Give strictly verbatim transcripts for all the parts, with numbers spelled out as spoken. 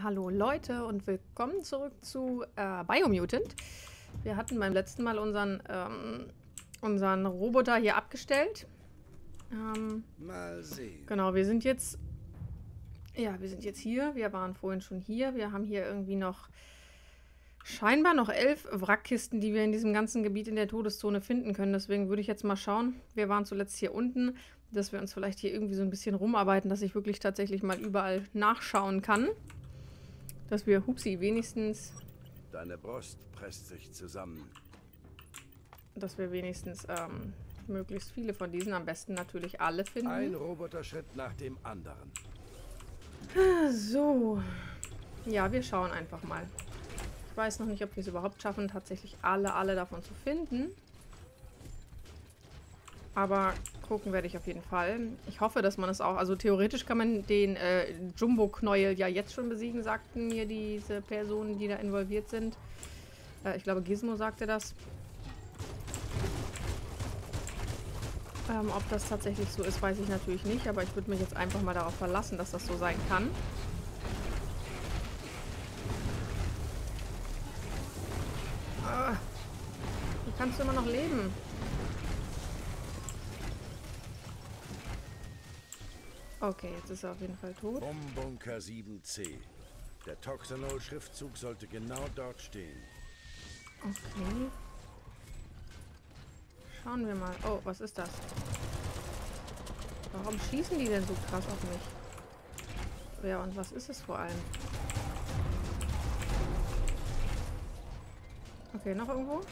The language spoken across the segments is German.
Hallo Leute und willkommen zurück zu äh, Biomutant. Wir hatten beim letzten Mal unseren, ähm, unseren Roboter hier abgestellt. Ähm, Mal sehen. genau, wir sind jetzt... Ja, wir sind jetzt hier. Wir waren vorhin schon hier. Wir haben hier irgendwie noch... Scheinbar noch elf Wrackkisten, die wir in diesem ganzen Gebiet in der Todeszone finden können. Deswegen würde ich jetzt mal schauen. Wir waren zuletzt hier unten, dass wir uns vielleicht hier irgendwie so ein bisschen rumarbeiten, dass ich wirklich tatsächlich mal überall nachschauen kann. Dass wir, hupsi, wenigstens... Deine Brust presst sich zusammen. Dass wir wenigstens ähm, möglichst viele von diesen, am besten natürlich alle finden. Ein Roboterschritt nach dem anderen. So. Ja, wir schauen einfach mal. Ich weiß noch nicht, ob wir es überhaupt schaffen, tatsächlich alle, alle davon zu finden. Aber gucken werde ich auf jeden Fall. Ich hoffe, dass man es auch... Also theoretisch kann man den äh, Jumbo-Knäuel ja jetzt schon besiegen, sagten mir diese Personen, die da involviert sind. Äh, ich glaube, Gizmo sagte das. Ähm, ob das tatsächlich so ist, weiß ich natürlich nicht. Aber ich würde mich jetzt einfach mal darauf verlassen, dass das so sein kann. Ah, wie kannst du immer noch leben? Okay, jetzt ist er auf jeden Fall tot. Vom Bunker sieben C. Der Toxanol-Schriftzug sollte genau dort stehen. Okay. Schauen wir mal. Oh, was ist das? Warum schießen die denn so krass auf mich? Ja, und was ist es vor allem? Okay, noch irgendwo?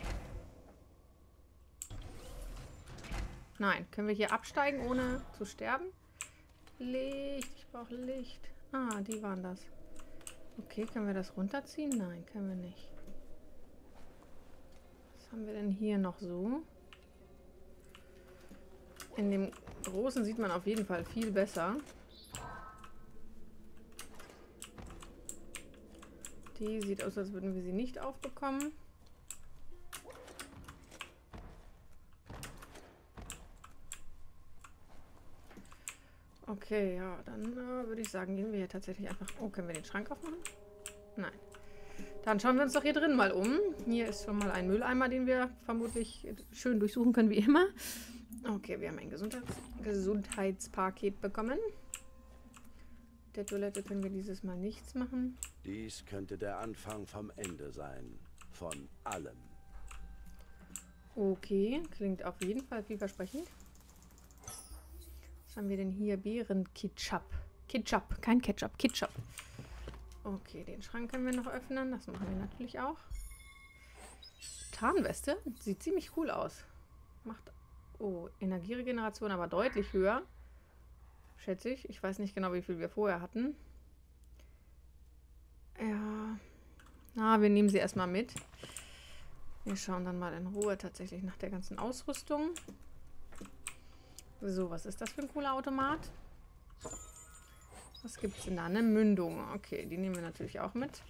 Nein. Können wir hier absteigen, ohne zu sterben? Licht. Ich brauche Licht. Ah, die waren das. Okay, können wir das runterziehen? Nein, können wir nicht. Was haben wir denn hier noch so? In dem großen sieht man auf jeden Fall viel besser. Die sieht aus, als würden wir sie nicht aufbekommen. Okay, ja, dann äh, würde ich sagen, gehen wir hier tatsächlich einfach... Oh, können wir den Schrank aufmachen? Nein. Dann schauen wir uns doch hier drin mal um. Hier ist schon mal ein Mülleimer, den wir vermutlich schön durchsuchen können, wie immer. Okay, wir haben ein Gesundheits Gesundheitspaket bekommen. Der Toilette können wir dieses Mal nichts machen. Dies könnte der Anfang vom Ende sein. Von allem. Okay, klingt auf jeden Fall vielversprechend. Was haben wir denn hier? Beeren-Ketchup. Ketchup, kein Ketchup, Ketchup. Okay, den Schrank können wir noch öffnen. Das machen wir natürlich auch. Tarnweste. Sieht ziemlich cool aus. Macht, oh, Energieregeneration aber deutlich höher. Schätze ich. Ich weiß nicht genau, wie viel wir vorher hatten. Ja. Ah, wir nehmen sie erstmal mit. Wir schauen dann mal in Ruhe tatsächlich nach der ganzen Ausrüstung. So, was ist das für ein cooler Automat? Was gibt es denn da? Eine Mündung. Okay, die nehmen wir natürlich auch mit.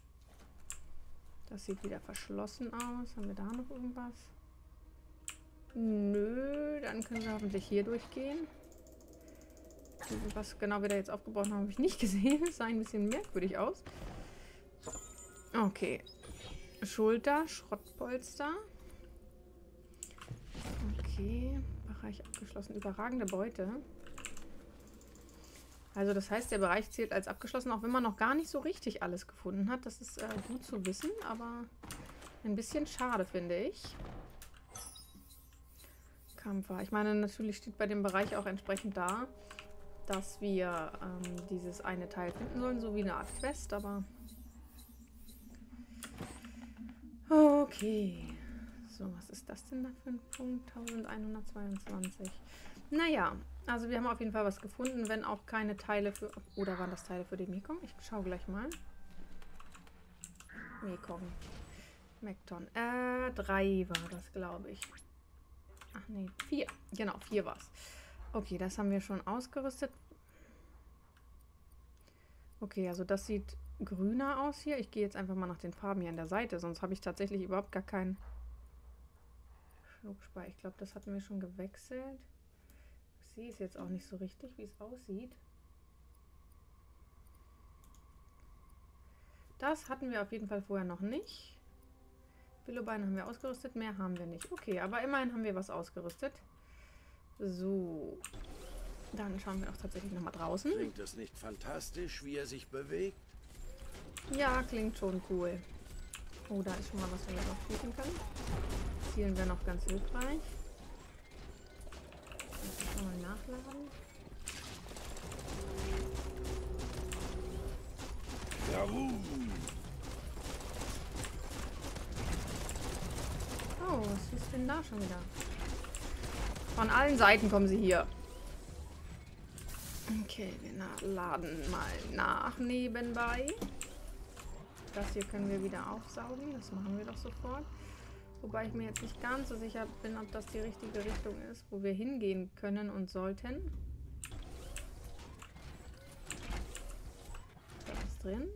Das sieht wieder verschlossen aus. Haben wir da noch irgendwas? Nö, dann können wir hoffentlich hier durchgehen. Was genau wir da jetzt aufgebaut haben, habe ich nicht gesehen. Es sah ein bisschen merkwürdig aus. Okay. Schulter, Schrottpolster. Okay. Bereich abgeschlossen. Überragende Beute. Also das heißt, der Bereich zählt als abgeschlossen, auch wenn man noch gar nicht so richtig alles gefunden hat. Das ist äh, gut zu wissen, aber ein bisschen schade, finde ich. Kampfer. Ich meine, natürlich steht bei dem Bereich auch entsprechend da, dass wir ähm, dieses eine Teil finden sollen, so wie eine Art Quest, aber... Okay. So, was ist das denn da für ein Punkt? elfhundertzweiundzwanzig. Naja, also wir haben auf jeden Fall was gefunden, wenn auch keine Teile für... Oder waren das Teile für den Mekong? Ich schaue gleich mal. Mekong. Mekton. Äh, drei war das, glaube ich. Ach nee, vier. Genau, vier war es. Okay, das haben wir schon ausgerüstet. Okay, also das sieht grüner aus hier. Ich gehe jetzt einfach mal nach den Farben hier an der Seite, sonst habe ich tatsächlich überhaupt gar keinen... Schluckspeicher. Ich glaube, das hatten wir schon gewechselt. Ich sehe es jetzt auch nicht so richtig, wie es aussieht. Das hatten wir auf jeden Fall vorher noch nicht. Billowbeine haben wir ausgerüstet, mehr haben wir nicht. Okay, aber immerhin haben wir was ausgerüstet. So. Dann schauen wir auch tatsächlich nochmal draußen. Klingt das nicht fantastisch, wie er sich bewegt? Ja, klingt schon cool. Oh, da ist schon mal was, was wir drauf schießen können. Zielen wäre noch ganz hilfreich. Jetzt mal nachladen. Ja, uh. Oh, was ist denn da schon wieder? Von allen Seiten kommen sie hier. Okay, wir laden mal nach nebenbei. Das hier können wir wieder aufsaugen. Das machen wir doch sofort. Wobei ich mir jetzt nicht ganz so sicher bin, ob das die richtige Richtung ist, wo wir hingehen können und sollten. Da ist drin.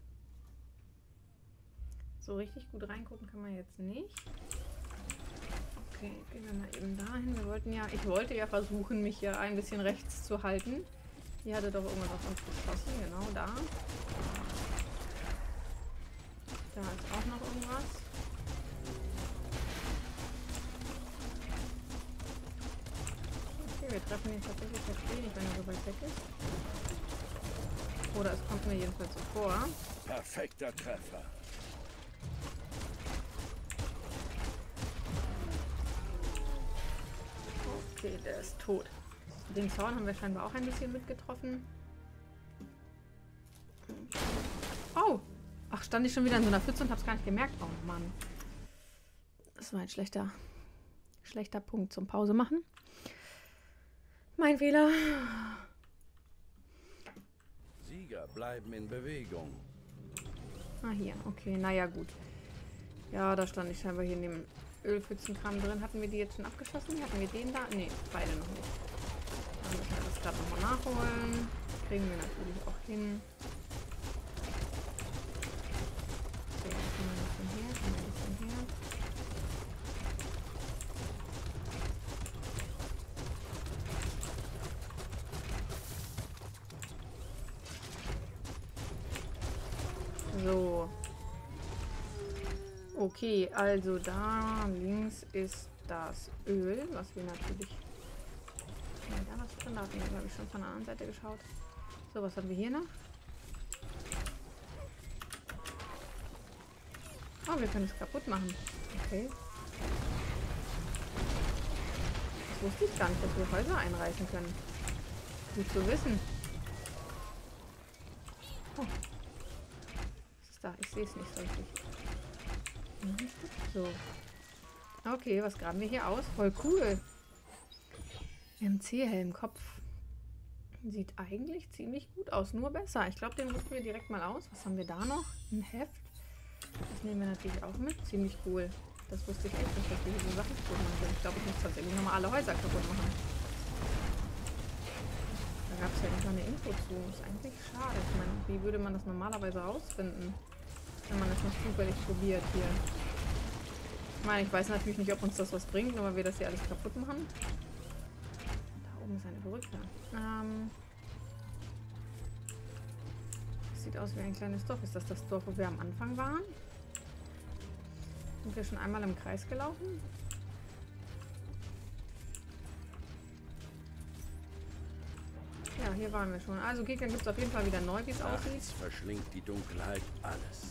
So richtig gut reingucken kann man jetzt nicht. Okay, gehen wir mal eben dahin. Wir wollten ja, ich wollte ja versuchen, mich hier ein bisschen rechts zu halten. Hier hatte doch irgendwas auf uns geschossen, genau da. Da ist auch noch irgendwas. Okay, wir treffen ihn tatsächlich jetzt wenig, wenn er so weit weg ist. Oder es kommt mir jedenfalls so vor. Perfekter Treffer. Okay, der ist tot. Den Zaun haben wir scheinbar auch ein bisschen mitgetroffen. Oh! Ach, stand ich schon wieder in so einer Pfütze und hab's gar nicht gemerkt. Oh Mann. Das war ein schlechter, schlechter Punkt zum Pause machen. Mein Fehler. Sieger bleiben in Bewegung. Ah, hier. Okay, naja, gut. Ja, da stand ich scheinbar hier in dem Ölpfützenkram drin. Hatten wir die jetzt schon abgeschossen? Hatten wir den da? Ne, beide noch nicht. Dann müssen wir das gerade nochmal nachholen. Kriegen wir natürlich auch hin. So, jetzt kommen wir ein bisschen her, kommen wir ein bisschen her. So. Okay, also da links ist das Öl, was wir natürlich... Ja, da was drin, da hatten wir, glaube ich, schon von der anderen Seite geschaut. So, was haben wir hier noch? Oh, wir können es kaputt machen. Okay. Das wusste ich gar nicht, dass wir Häuser einreißen können. Gut zu wissen. Oh. Was ist da? Ich sehe es nicht so richtig. So. Okay, was graben wir hier aus? Voll cool. M C-Helm, Kopf. Sieht eigentlich ziemlich gut aus, nur besser. Ich glaube, den rüsten wir direkt mal aus. Was haben wir da noch? Ein Heft. Das nehmen wir natürlich auch mit. Ziemlich cool. Das wusste ich echt nicht, dass wir diese Sachen kaputt machen können. Ich glaube, ich muss tatsächlich nochmal alle Häuser kaputt machen. Da gab es ja nicht mal eine Info zu. Ist eigentlich schade. Ich meine, wie würde man das normalerweise rausfinden, wenn man das nicht zufällig probiert hier? Ich meine, ich weiß natürlich nicht, ob uns das was bringt, nur weil wir das hier alles kaputt machen. Da oben ist eine Brücke. Ähm, das sieht aus wie ein kleines Dorf. Ist das das Dorf, wo wir am Anfang waren? Sind wir schon einmal im Kreis gelaufen? Ja, hier waren wir schon. Also Gegner gibt es auf jeden Fall wieder neu, wie es aussieht. Nachts verschlingt die Dunkelheit alles.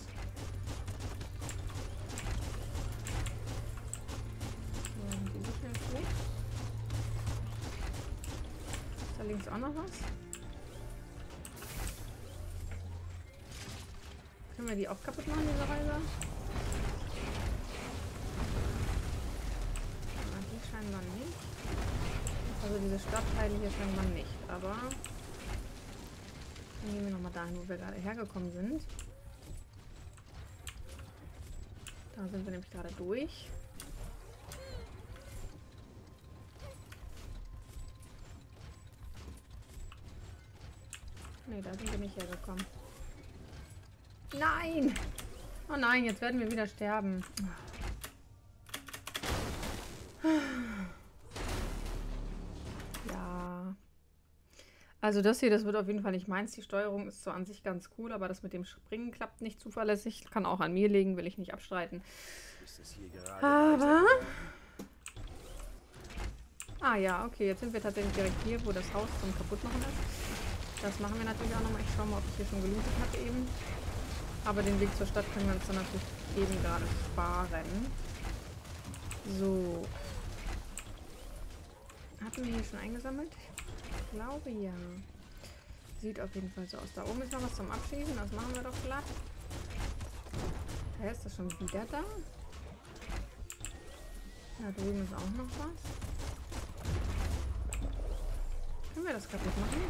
Da links auch noch was. Können wir die auch kaputt machen, diese Häuser? Ja, die scheinbar nicht. Also diese Stadtteile hier scheinbar nicht. Aber dann gehen wir nochmal dahin, wo wir gerade hergekommen sind. Da sind wir nämlich gerade durch. Ne, da sind wir nicht hergekommen. Nein! Oh nein, jetzt werden wir wieder sterben. Ja. Also das hier, das wird auf jeden Fall nicht meins. Die Steuerung ist zwar an sich ganz cool, aber das mit dem Springen klappt nicht zuverlässig. Kann auch an mir liegen, will ich nicht abstreiten. Ist es hier gerade Aber... Ah ja, okay, jetzt sind wir tatsächlich direkt hier, wo das Haus zum Kaputtmachen ist. Das machen wir natürlich auch nochmal. Ich schaue mal, ob ich hier schon gelootet habe eben. Aber den Weg zur Stadt können wir uns dann natürlich eben gerade sparen. So. Hatten wir hier schon eingesammelt? Ich glaube ja. Sieht auf jeden Fall so aus. Da oben ist noch was zum Abschießen. Das machen wir doch glatt. Hä, ist das schon wieder da? Da drüben ist auch noch was. Können wir das kaputt machen?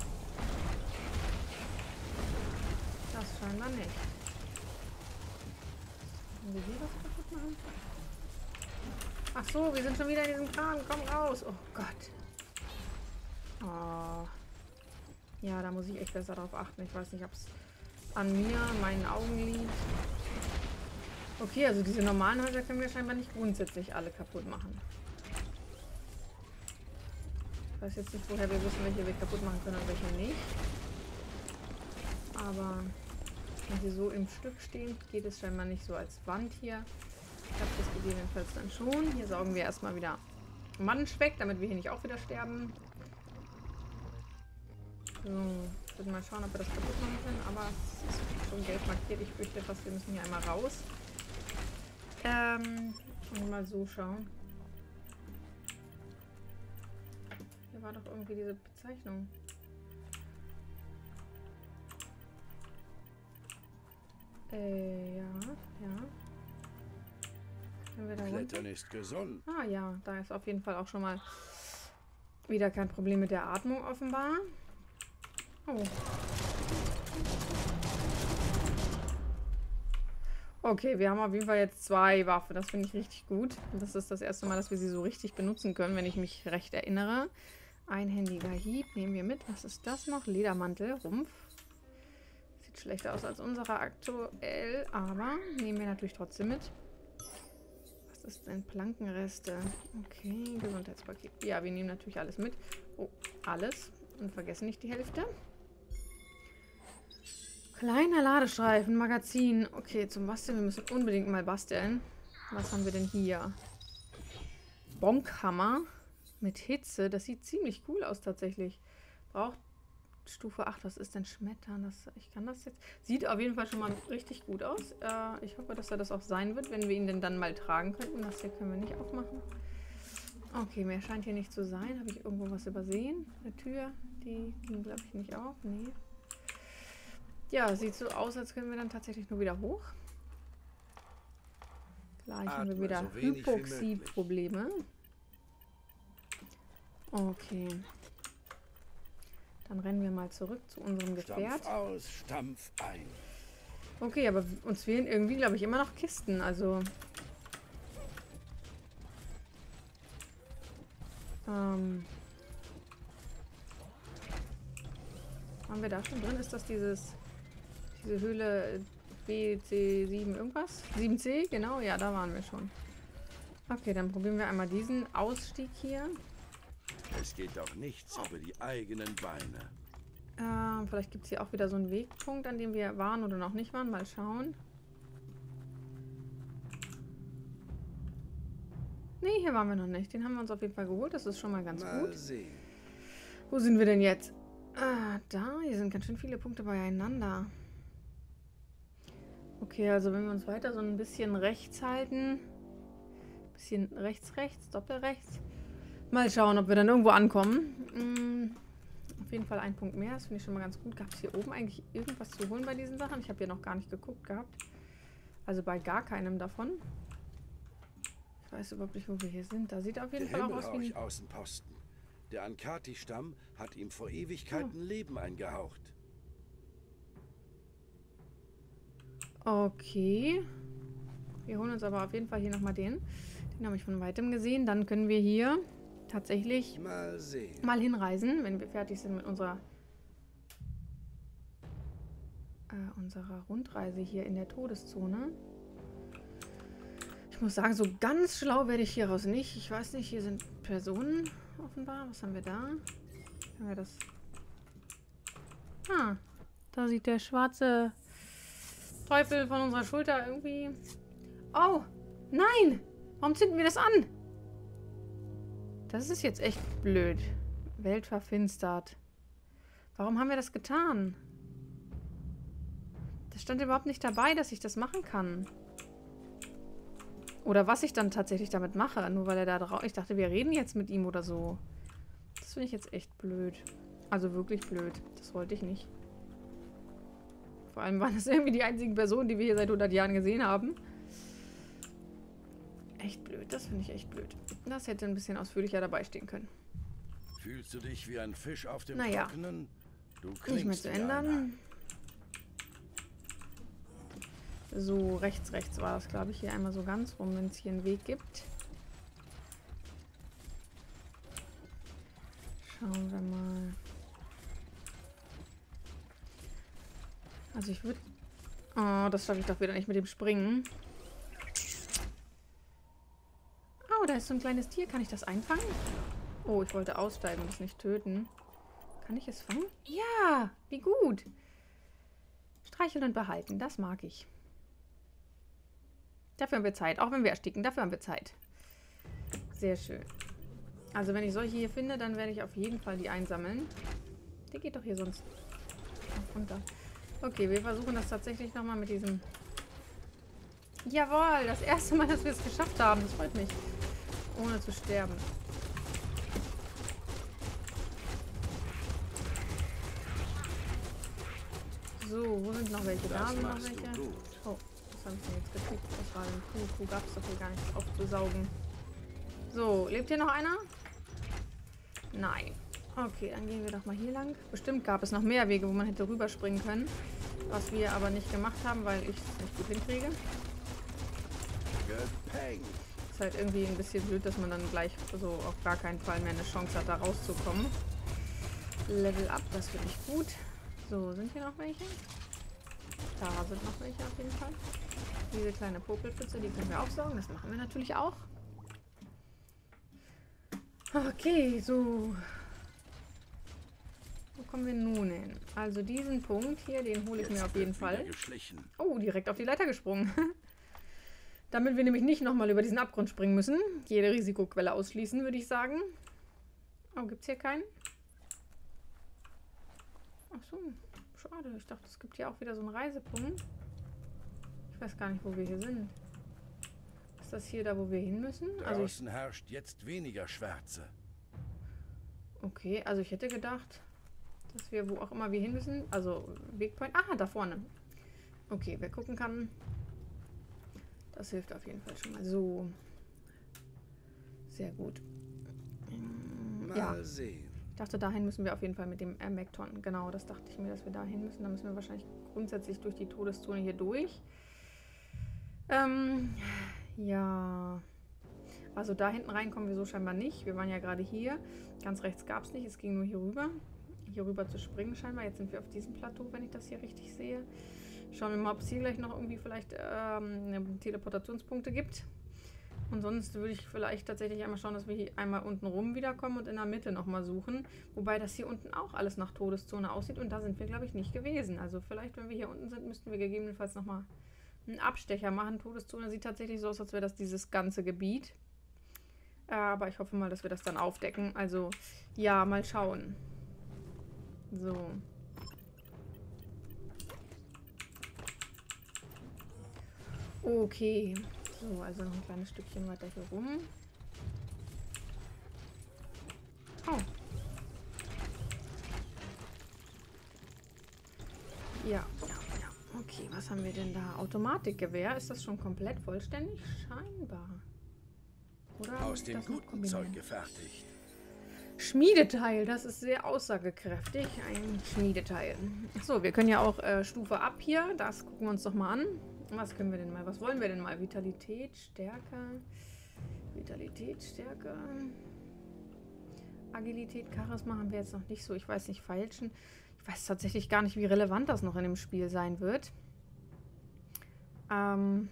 Das scheinbar nicht. Können wir hier was kaputt machen? Ach so, wir sind schon wieder in diesem Kran. Komm raus. Oh Gott. Oh. Ja, da muss ich echt besser drauf achten. Ich weiß nicht, ob es an mir, meinen Augen liegt. Okay, also diese normalen Häuser können wir scheinbar nicht grundsätzlich alle kaputt machen. Ich weiß jetzt nicht, woher wir wissen, welche wir kaputt machen können und welche nicht. Aber wenn sie so im Stück stehen, geht es scheinbar nicht so als Wand hier. Ich habe das gegebenenfalls dann schon. Hier saugen wir erstmal wieder Matsch weg, damit wir hier nicht auch wieder sterben. So, ich würde mal schauen, ob wir das kaputt machen können, aber es ist schon gelb markiert. Ich fürchte fast, wir müssen hier einmal raus. Ähm, und mal so schauen. Hier war doch irgendwie diese Bezeichnung. Äh, ja, ja. Können wir da Klettern runter? ist gesund. Ah ja, da ist auf jeden Fall auch schon mal wieder kein Problem mit der Atmung offenbar. Oh. Okay, wir haben auf jeden Fall jetzt zwei Waffen. Das finde ich richtig gut. Und das ist das erste Mal, dass wir sie so richtig benutzen können, wenn ich mich recht erinnere. Einhändiger Hieb nehmen wir mit. Was ist das noch? Ledermantel, Rumpf. Sieht schlechter aus als unserer aktuell, aber nehmen wir natürlich trotzdem mit. Was ist denn? Plankenreste. Okay, Gesundheitspaket. Ja, wir nehmen natürlich alles mit. Oh, alles. Und vergessen nicht die Hälfte. Kleiner Ladestreifen, Magazin. Okay, zum Basteln. Wir müssen unbedingt mal basteln. Was haben wir denn hier? Bonkhammer mit Hitze. Das sieht ziemlich cool aus tatsächlich. Braucht Stufe acht. Was ist denn Schmettern? Das, ich kann das jetzt... Sieht auf jeden Fall schon mal richtig gut aus. Äh, ich hoffe, dass er das auch sein wird, wenn wir ihn denn dann mal tragen könnten. Das hier können wir nicht aufmachen. Okay, mehr scheint hier nicht zu sein. Habe ich irgendwo was übersehen? Eine Tür? Die ging, glaube ich, nicht auf. Nee. Ja, sieht so aus, als können wir dann tatsächlich nur wieder hoch. Gleich haben wir wieder so Hypoxie-Probleme. Okay. Dann rennen wir mal zurück zu unserem Gefährt. Stampf aus, Stampf ein. Okay, aber uns fehlen irgendwie, glaube ich, immer noch Kisten. Also... Ähm... Waren wir da schon drin? Ist das dieses... Diese Höhle B C sieben irgendwas? sieben C, genau. Ja, da waren wir schon. Okay, dann probieren wir einmal diesen Ausstieg hier. Es geht doch nichts über die eigenen Beine. Ähm, vielleicht gibt es hier auch wieder so einen Wegpunkt, an dem wir waren oder noch nicht waren. Mal schauen. Nee, hier waren wir noch nicht. Den haben wir uns auf jeden Fall geholt. Das ist schon mal ganz Mal gut. sehen. Wo sind wir denn jetzt? Ah, da. Hier sind ganz schön viele Punkte beieinander. Okay, also wenn wir uns weiter so ein bisschen rechts halten. Bisschen rechts, rechts, doppelrechts. Mal schauen, ob wir dann irgendwo ankommen. Hm, auf jeden Fall ein Punkt mehr. Das finde ich schon mal ganz gut. Gab es hier oben eigentlich irgendwas zu holen bei diesen Sachen? Ich habe hier noch gar nicht geguckt gehabt. Also bei gar keinem davon. Ich weiß überhaupt nicht, wo wir hier sind. Da sieht auf jeden Der Fall auch aus wie ein... Außenposten. Der Ankati-Stamm hat ihm vor Ewigkeiten Oh. Leben eingehaucht. Okay. Wir holen uns aber auf jeden Fall hier nochmal den. Den habe ich von weitem gesehen. Dann können wir hier tatsächlich Mal sehen. mal hinreisen, wenn wir fertig sind mit unserer, äh, unserer Rundreise hier in der Todeszone. Ich muss sagen, so ganz schlau werde ich hieraus nicht. Ich weiß nicht, hier sind Personen offenbar. Was haben wir da? Können wir das Ah, da sieht der schwarze Teufel von unserer Schulter irgendwie... Oh, nein! Warum zünden wir das an? Das ist jetzt echt blöd. Welt verfinstert. Warum haben wir das getan? Das stand überhaupt nicht dabei, dass ich das machen kann. Oder was ich dann tatsächlich damit mache. Nur weil er da drauf... Ich dachte, wir reden jetzt mit ihm oder so. Das finde ich jetzt echt blöd. Also wirklich blöd. Das wollte ich nicht. Vor allem waren das irgendwie die einzigen Personen, die wir hier seit hundert Jahren gesehen haben. Echt blöd. Das finde ich echt blöd. Das hätte ein bisschen ausführlicher dabei stehen können. Fühlst du dich wie ein Fisch auf dem Naja. Trockenen? Du Nicht mehr klingst zu wie einer. ändern. So, rechts, rechts war das, glaube ich, hier einmal so ganz rum, wenn es hier einen Weg gibt. Schauen wir mal. Also ich würde... Oh, das schaffe ich doch wieder nicht mit dem Springen. Oh, da ist so ein kleines Tier. Kann ich das einfangen? Oh, ich wollte aussteigen und es nicht töten. Kann ich es fangen? Ja, wie gut. Streicheln und behalten, das mag ich. Dafür haben wir Zeit, auch wenn wir ersticken, dafür haben wir Zeit. Sehr schön. Also wenn ich solche hier finde, dann werde ich auf jeden Fall die einsammeln. Der geht doch hier sonst runter. Okay, wir versuchen das tatsächlich nochmal mit diesem... Jawohl, das erste Mal, dass wir es geschafft haben. Das freut mich. Ohne zu sterben. So, wo sind noch welche? Da sind noch welche. Oh, was habe ich denn jetzt gekriegt? Das war ein Kuh. Kuh gab es doch hier gar nicht aufzusaugen. So, lebt hier noch einer? Nein. Okay, dann gehen wir doch mal hier lang. Bestimmt gab es noch mehr Wege, wo man hätte rüberspringen können. Was wir aber nicht gemacht haben, weil ich es nicht gut hinkriege. Ist halt irgendwie ein bisschen blöd, dass man dann gleich so auf gar keinen Fall mehr eine Chance hat, da rauszukommen. Level up, das finde ich gut. So, sind hier noch welche? Da sind noch welche auf jeden Fall. Diese kleine Popelpfütze, die können wir aufsaugen. Das machen wir natürlich auch. Okay, so. Wo kommen wir nun hin? Also diesen Punkt hier, den hole ich mir auf jeden Fall. Oh, direkt auf die Leiter gesprungen. Damit wir nämlich nicht nochmal über diesen Abgrund springen müssen. Jede Risikoquelle ausschließen, würde ich sagen. Oh, gibt es hier keinen? Ach so, schade. Ich dachte, es gibt hier auch wieder so einen Reisepunkt. Ich weiß gar nicht, wo wir hier sind. Ist das hier da, wo wir hin müssen? Also Draußen herrscht jetzt weniger Schwärze. Okay, also ich hätte gedacht, dass wir wo auch immer wir hin müssen. Also Wegpoint. Ah, da vorne. Okay, wer gucken kann. Das hilft auf jeden Fall schon mal. So. Sehr gut. Mal ja. sehen. Ich dachte, dahin müssen wir auf jeden Fall mit dem Ermekton. Genau, das dachte ich mir, dass wir dahin müssen. Da müssen wir wahrscheinlich grundsätzlich durch die Todeszone hier durch. Ähm, ja. Also da hinten rein kommen wir so scheinbar nicht. Wir waren ja gerade hier. Ganz rechts gab es nicht. Es ging nur hier rüber. Hier rüber zu springen scheinbar. Jetzt sind wir auf diesem Plateau, wenn ich das hier richtig sehe. Schauen wir mal, ob es hier gleich noch irgendwie vielleicht ähm, Teleportationspunkte gibt. Und sonst würde ich vielleicht tatsächlich einmal schauen, dass wir hier einmal unten rum wiederkommen und in der Mitte nochmal suchen. Wobei das hier unten auch alles nach Todeszone aussieht. Und da sind wir, glaube ich, nicht gewesen. Also vielleicht, wenn wir hier unten sind, müssten wir gegebenenfalls nochmal einen Abstecher machen. Todeszone sieht tatsächlich so aus, als wäre das dieses ganze Gebiet. Aber ich hoffe mal, dass wir das dann aufdecken. Also, ja, mal schauen. So. Okay. So, also noch ein kleines Stückchen weiter hier rum. Oh. Ja, ja, ja. Okay, was haben wir denn da? Automatikgewehr. Ist das schon komplett vollständig? Scheinbar. Oder Aus dem guten Zeug gefertigt. Schmiedeteil, das ist sehr aussagekräftig. Ein Schmiedeteil. So, wir können ja auch äh, Stufe ab hier. Das gucken wir uns doch mal an. Was können wir denn mal? Was wollen wir denn mal? Vitalität, Stärke. Vitalität, Stärke. Agilität, Charisma haben wir jetzt noch nicht so. Ich weiß nicht, Feilschen. Ich weiß tatsächlich gar nicht, wie relevant das noch in dem Spiel sein wird. Ähm...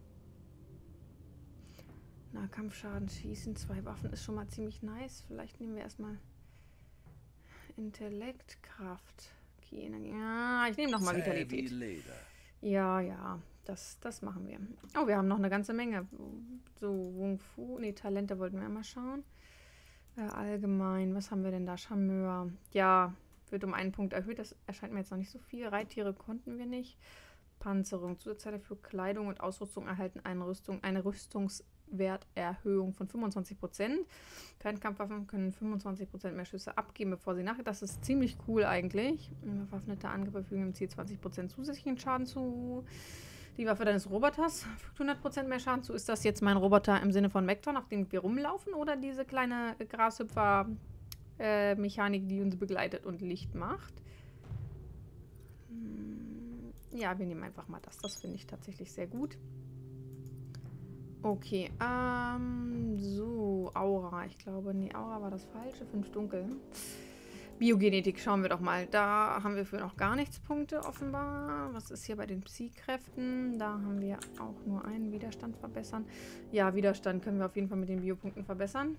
Nahkampfschaden, Schießen, zwei Waffen ist schon mal ziemlich nice. Vielleicht nehmen wir erstmal Intellekt, Kraft, Okay, Energie. Ja, ich nehme nochmal Zäh wie Vitalität. Leder. Ja, ja, das, das machen wir. Oh, wir haben noch eine ganze Menge. So, Wung Fu. Ne, Talente wollten wir mal schauen. Äh, allgemein, was haben wir denn da? Charmeur. Ja, wird um einen Punkt erhöht. Das erscheint mir jetzt noch nicht so viel. Reittiere konnten wir nicht. Panzerung. Zusatzteile für Kleidung und Ausrüstung erhalten eine, Rüstung, eine Rüstungswerterhöhung von fünfundzwanzig Prozent. Fernkampfwaffen können fünfundzwanzig Prozent mehr Schüsse abgeben, bevor sie nach. Das ist ziemlich cool eigentlich. Bewaffnete Angriffe fügen dem Ziel zwanzig Prozent zusätzlichen Schaden zu. Die Waffe deines Roboters fügt hundert Prozent mehr Schaden zu. Ist das jetzt mein Roboter im Sinne von Vector, auf dem wir rumlaufen, oder diese kleine Grashüpfer-Mechanik, äh, die uns begleitet und Licht macht? Hm, ja, wir nehmen einfach mal das. Das finde ich tatsächlich sehr gut. Okay, ähm, so, Aura. Ich glaube, nee, Aura war das Falsche. Fünf Dunkel. Biogenetik, schauen wir doch mal. Da haben wir für noch gar nichts Punkte offenbar. Was ist hier bei den Psi-Kräften? Da haben wir auch nur einen Widerstand verbessern. Ja, Widerstand können wir auf jeden Fall mit den Biopunkten verbessern.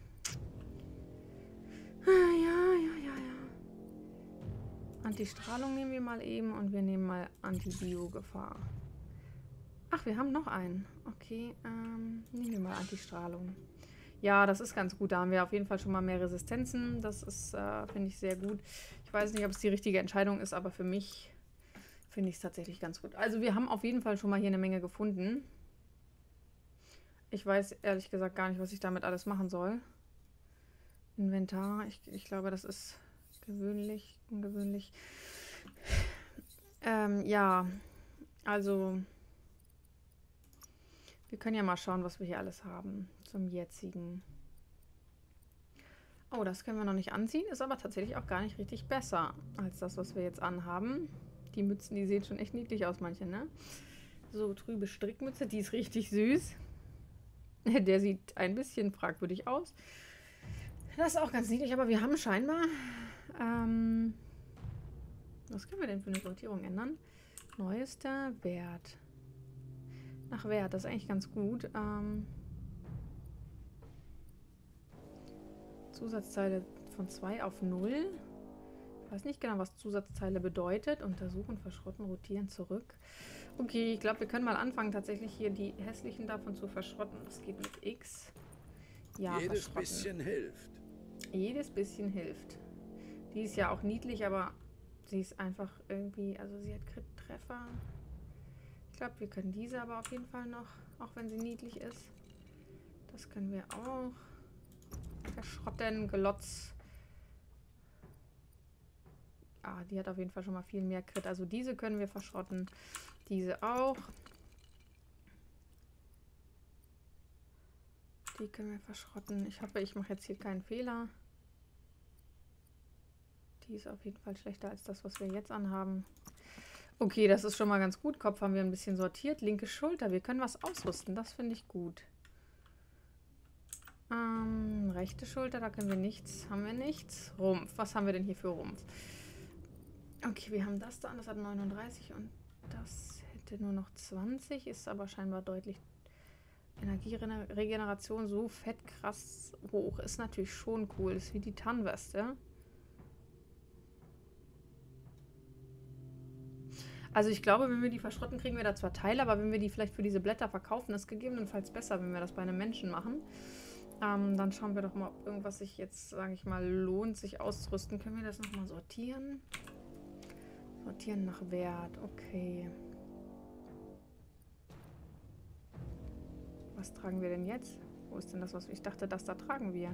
Ja, ja, ja, ja. Antistrahlung nehmen wir mal eben und wir nehmen mal Antibio-Gefahr. Ach, wir haben noch einen. Okay, ähm, nehmen wir mal Antistrahlung. Ja, das ist ganz gut. Da haben wir auf jeden Fall schon mal mehr Resistenzen. Das ist, äh, finde ich, sehr gut. Ich weiß nicht, ob es die richtige Entscheidung ist, aber für mich finde ich es tatsächlich ganz gut. Also wir haben auf jeden Fall schon mal hier eine Menge gefunden. Ich weiß ehrlich gesagt gar nicht, was ich damit alles machen soll. Inventar. Ich, ich glaube, das ist gewöhnlich, ungewöhnlich. Ähm, ja, also wir können ja mal schauen, was wir hier alles haben zum jetzigen. Oh, das können wir noch nicht anziehen, ist aber tatsächlich auch gar nicht richtig besser als das, was wir jetzt anhaben. Die Mützen, die sehen schon echt niedlich aus, manche, ne? So, trübe Strickmütze, die ist richtig süß. Der sieht ein bisschen fragwürdig aus. Das ist auch ganz niedlich, aber wir haben scheinbar... Ähm, was können wir denn für eine Sortierung ändern? Neuester Wert. Nach Wert, das ist eigentlich ganz gut. Ähm, Zusatzteile von zwei auf null. Ich weiß nicht genau, was Zusatzteile bedeutet. Untersuchen, verschrotten, rotieren, zurück. Okay, ich glaube, wir können mal anfangen, tatsächlich hier die hässlichen davon zu verschrotten. Das geht mit X. Ja, Jedes verschrotten. bisschen hilft. Jedes bisschen hilft. Die ist ja auch niedlich, aber sie ist einfach irgendwie... Also sie hat Crit-Treffer. Ich glaube, wir können diese aber auf jeden Fall noch, auch wenn sie niedlich ist. Das können wir auch. Verschrotten, Glotz. Ah, die hat auf jeden Fall schon mal viel mehr Crit. Also diese können wir verschrotten. Diese auch. Die können wir verschrotten. Ich hoffe, ich mache jetzt hier keinen Fehler. Die ist auf jeden Fall schlechter als das, was wir jetzt anhaben. Okay, das ist schon mal ganz gut. Kopf haben wir ein bisschen sortiert. Linke Schulter. Wir können was ausrüsten. Das finde ich gut. Ähm, rechte Schulter, da können wir nichts. Haben wir nichts. Rumpf. Was haben wir denn hier für Rumpf? Okay, wir haben das da. Das hat neununddreißig und das hätte nur noch zwanzig. Ist aber scheinbar deutlich... Energieregeneration so fett krass hoch. Ist natürlich schon cool. Ist wie die Tarnweste. Also ich glaube, wenn wir die verschrotten, kriegen wir da zwar Teile, aber wenn wir die vielleicht für diese Blätter verkaufen, ist gegebenenfalls besser, wenn wir das bei einem Menschen machen. Ähm, dann schauen wir doch mal, ob irgendwas sich jetzt, sage ich mal, lohnt, sich auszurüsten. Können wir das nochmal sortieren? Sortieren nach Wert, okay. Was tragen wir denn jetzt? Wo ist denn das, was ich dachte, das da tragen wir?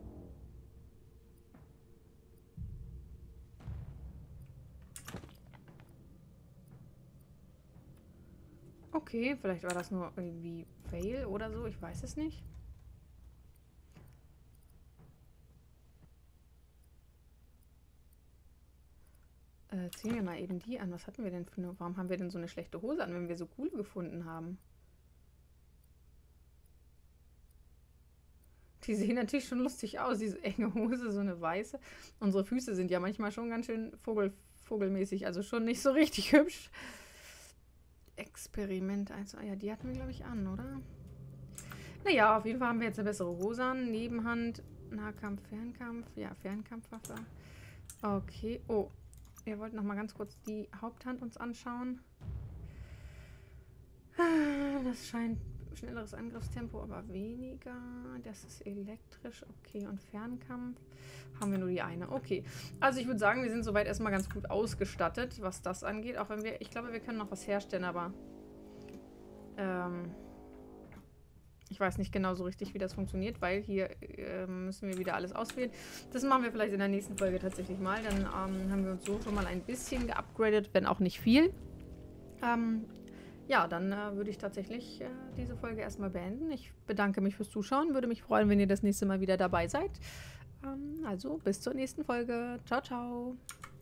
Okay, vielleicht war das nur irgendwie Fail oder so, ich weiß es nicht. Äh, ziehen wir mal eben die an. Was hatten wir denn für eine... Warum haben wir denn so eine schlechte Hose an, wenn wir so coole gefunden haben? Die sehen natürlich schon lustig aus, diese enge Hose, so eine weiße. Unsere Füße sind ja manchmal schon ganz schön vogel, vogelmäßig, also schon nicht so richtig hübsch. Experiment eins. Ah ja, die hatten wir, glaube ich, an, oder? Naja, auf jeden Fall haben wir jetzt eine bessere Hose an. Nebenhand, Nahkampf, Fernkampf. Ja, Fernkampfwaffe. Okay. Oh, Wir wollten noch mal ganz kurz die Haupthand uns anschauen. Das scheint schnelleres Angriffstempo, aber weniger. Das ist elektrisch. Okay, und Fernkampf haben wir nur die eine. Okay, also ich würde sagen, wir sind soweit erstmal ganz gut ausgestattet, was das angeht. Auch wenn wir, ich glaube, wir können noch was herstellen, aber ähm, ich weiß nicht genau so richtig, wie das funktioniert, weil hier äh, müssen wir wieder alles auswählen. Das machen wir vielleicht in der nächsten Folge tatsächlich mal. Dann ähm, haben wir uns so schon mal ein bisschen geupgradet, wenn auch nicht viel. Ähm, ja, dann äh, würde ich tatsächlich äh, diese Folge erstmal beenden. Ich bedanke mich fürs Zuschauen. Würde mich freuen, wenn ihr das nächste Mal wieder dabei seid. Ähm, also bis zur nächsten Folge. Ciao, ciao.